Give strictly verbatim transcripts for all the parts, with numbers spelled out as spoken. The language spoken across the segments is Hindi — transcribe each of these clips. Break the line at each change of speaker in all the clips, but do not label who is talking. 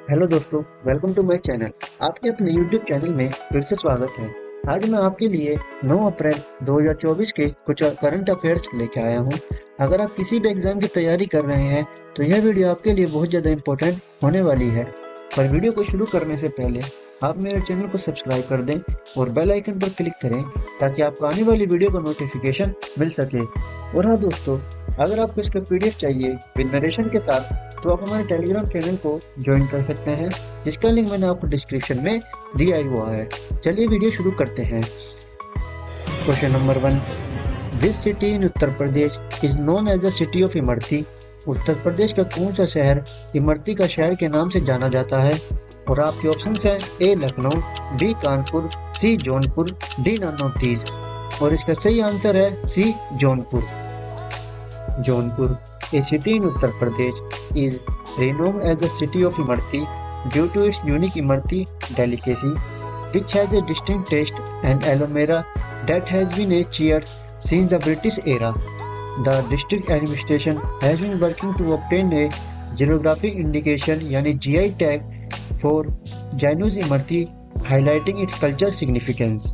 हेलो दोस्तों, वेलकम टू माय चैनल। आपके अपने यूट्यूब चैनल में फिर से स्वागत है। आज मैं आपके लिए नौ अप्रैल दो हज़ार चौबीस के कुछ करंट अफेयर्स लेके आया हूँ। अगर आप किसी भी एग्जाम की तैयारी कर रहे हैं तो यह वीडियो आपके लिए बहुत ज़्यादा इम्पोर्टेंट होने वाली है। पर वीडियो को शुरू करने से पहले आप मेरे चैनल को सब्सक्राइब कर दें और बेल आइकन पर क्लिक करें ताकि आपको आने वाली वीडियो का नोटिफिकेशन मिल सके। और हाँ दोस्तों, अगर आपको इसका पीडीएफ चाहिए विद नरेशन के साथ तो आप हमारे टेलीग्राम चैनल को ज्वाइन कर सकते हैं, जिसका लिंक मैंने आपको डिस्क्रिप्शन में दिया हुआ है। चलिए वीडियो शुरू करते हैं। Question number one, which city in Uttar Pradesh is known as the city of imarti? Uttar Pradesh का कौन सा शहर इमरती का शहर के नाम से जाना जाता है? और आपके ऑप्शन हैं A Lucknow, B Kanpur, C Jaunpur, D none of these. और इसका सही आंसर है सी Jaunpur. Jaunpur, a city in Uttar Pradesh, is renowned as the city of Imarti due to its unique Imarti delicacy, which has a distinct taste and aroma that has been cheered since the British era. The district administration has been working to obtain a geographic indication यानी G I tag for Janus Imarti, highlighting its cultural significance.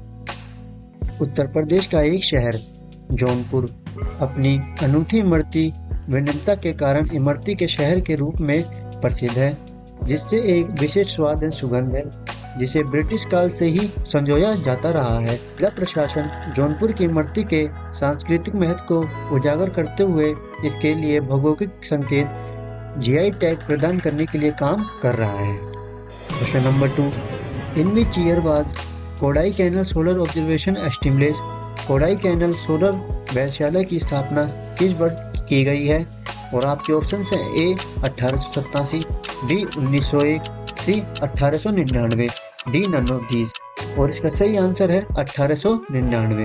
उत्तर प्रदेश का एक शहर जौनपुर अपनी अनूठी इमरती विभिन्नता के कारण इमरती के शहर के रूप में प्रसिद्ध है, जिससे एक विशेष स्वाद एवं सुगंध है, जिसे ब्रिटिश काल से ही संजोया जाता रहा है। जिला प्रशासन जौनपुर की इमरती के सांस्कृतिक महत्व को उजागर करते हुए इसके लिए भौगोलिक संकेत जीआई टैग प्रदान करने के लिए काम कर रहा है। Question number two, in which year was Kodaikanal solar observation established? Kodaikanal solar वेधशाला की स्थापना किस वर्ष की गई है? और आपके ऑप्शन हैं ए अठारह सौ सत्तासी, बी उन्नीस सौ एक, सी अठारह सौ निन्यानवे, डी नन ऑफ दीज। और इसका सही आंसर है अठारह सौ निन्यानवे।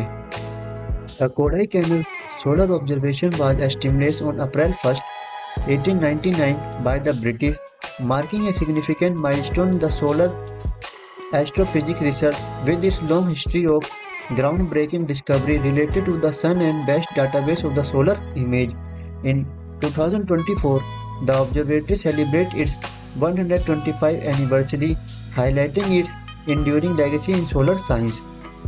The Kodaikanal solar observation was established on April first eighteen ninety nine by the British, marking a significant milestone in the solar astrophysics research with its long history of groundbreaking discovery related to the sun and vast database of the solar image. In twenty twenty-four, the observatory celebrates its one hundred twenty-fifth anniversary, highlighting its enduring legacy in solar science.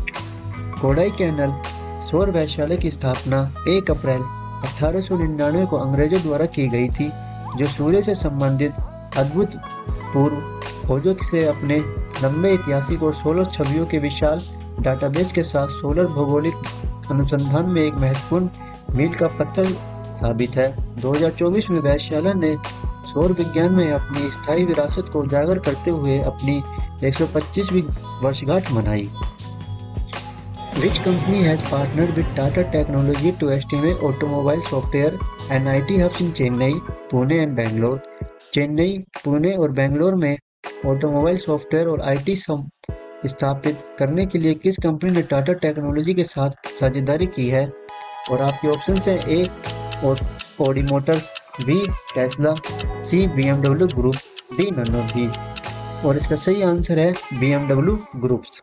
Kodaikanal सौर वेधशाला की स्थापना एक अप्रैल अठारह सौ निन्यानवे को अंग्रेजों द्वारा की गई थी, जो सूर्य से संबंधित अद्भुतपूर्व खोजों से अपने लंबे ऐतिहासिक और सोलर छवियों के विशाल डाटाबेस के साथ सोलर भौगोलिक अनुसंधान में एक महत्वपूर्ण मील का पत्थर साबित है। दो हज़ार चौबीस में वेधशाला ने सौर विज्ञान में अपनी स्थायी विरासत को उजागर करते हुए अपनी एक सौ पच्चीसवीं वर्षगांठ मनाई। Which company has partnered with Tata Technology to estimate automobile software and I T hubs in Chennai, Pune and Bangalore? Chennai, Pune और बेंगलोर में ऑटोमोबाइल सॉफ्टवेयर और आईटी स्थापित करने के लिए किस कंपनी ने टाटा टेक्नोलॉजी के साथ साझेदारी की है? और आपके ऑप्शंस हैं A Audi Motors, B Tesla, C BMW group, D none of these. और इसका सही आंसर है BMW groups.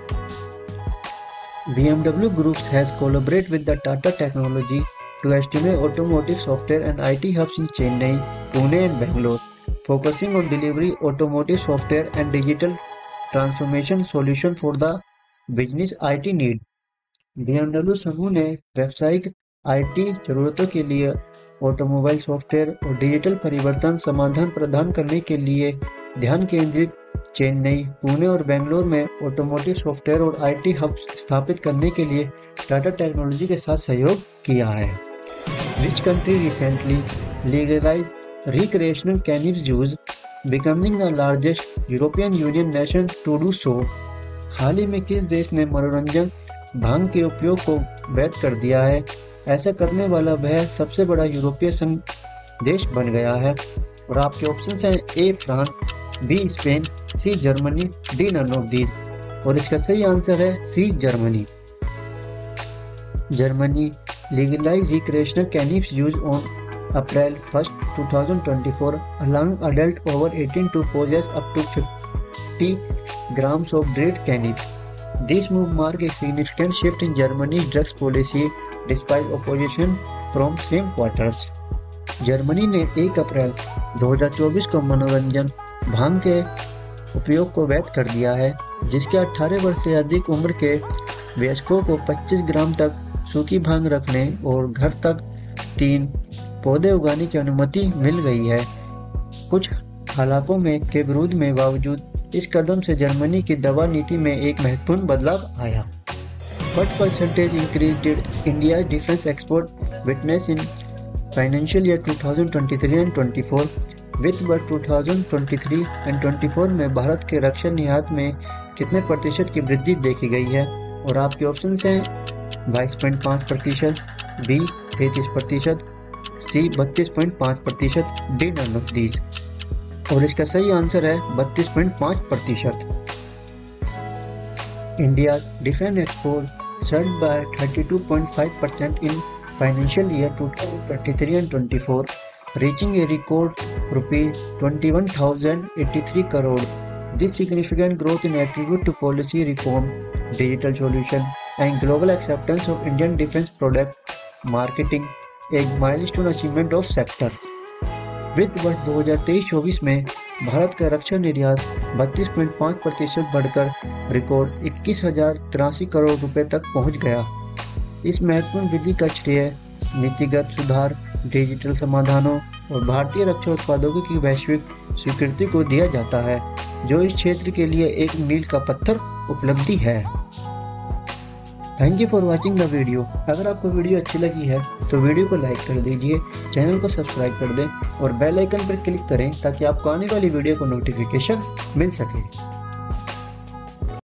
BMW groups has collaborated with the Tata technology to estimate automotive software and I T hubs in Chennai, Pune and Bangalore, focusing on delivery automotive software and digital transformation solution for the business I T need. B M W समूह ने व्यावसायिक आई टी जरूरतों के लिए ऑटोमोबाइल सॉफ्टवेयर और डिजिटल परिवर्तन समाधान प्रदान करने के लिए ध्यान केंद्रित चेन्नई, पुणे और बेंगलोर में ऑटोमोटिव सॉफ्टवेयर और आई टी हब स्थापित करने के लिए टाटा टेक्नोलॉजी के साथ सहयोग किया है। Which country recently legalized recreational cannabis use, becoming the largest European Union nation to do so? हाल ही में किस देश ने मनोरंजन भांग के उपयोग को वैध कर दिया है? ऐसा करने वाला वह सबसे बड़ा यूरोपीय संघ देश बन गया है। और आपके ऑप्शंस हैं A France, B Spain, C Germany, D none of these. और इसका सही आंसर है C Germany. Germany legalized recreational cannabis use on April first, twenty twenty-four, allowing adults over eighteen to possess up to fifty grams of dried cannabis. This move marks a significant shift in Germany's drugs policy, despite opposition from same quarters. Germany ने एक अप्रैल दो हज़ार चौबीस को मनोरंजन भांग के उपयोग को वैध कर दिया है, जिसके अठारह वर्ष से अधिक उम्र के वयस्कों को पच्चीस ग्राम तक सूखी भांग रखने और घर तक तीन पौधे उगाने की अनुमति मिल गई है। कुछ हालातों में के विरोध में बावजूद इस कदम से जर्मनी की दवा नीति में एक महत्वपूर्ण बदलाव आया। What percentage increase did India's defense export witness in financial year twenty twenty-three and twenty-four? वित्त वर्ष twenty twenty-three and twenty-four में भारत के रक्षा निर्यात में कितने प्रतिशत की वृद्धि देखी गई है? और आपके ऑप्शन हैं बाईस पॉइंट पाँच प्रतिशत, बी तैंतीस प्रतिशत, सी बत्तीस पॉइंट पाँच प्रतिशत, डी नन ऑफ दीज। और इसका सही आंसर है बत्तीस पॉइंट पाँच प्रतिशत। India defence export surged by thirty-two point five percent in financial year twenty twenty-three and twenty-four, reaching a record rupees twenty-one thousand eighty-three crore. This significant growth is attributed to policy reform, digital solution, and global acceptance of Indian defense product marketing, a milestone achievement of sector. वित्त वर्ष दो हज़ार तेईस चौबीस में भारत का रक्षा निर्यात बत्तीस पॉइंट पाँच प्रतिशत बढ़कर रिकॉर्ड इक्कीस हजार तिरासी करोड़ रुपए तक पहुंच गया। इस महत्वपूर्ण वृद्धि का श्रेय नीतिगत सुधार, डिजिटल समाधानों और भारतीय रक्षा उत्पादों की वैश्विक स्वीकृति को दिया जाता है, जो इस क्षेत्र के लिए एक मील का पत्थर उपलब्धि है। Thank you for watching the video. अगर आपको वीडियो अच्छी लगी है तो वीडियो को लाइक कर दीजिए, चैनल को सब्सक्राइब कर दें और बेल आइकन पर क्लिक करें ताकि आपको आने वाली वीडियो को नोटिफिकेशन मिल सके।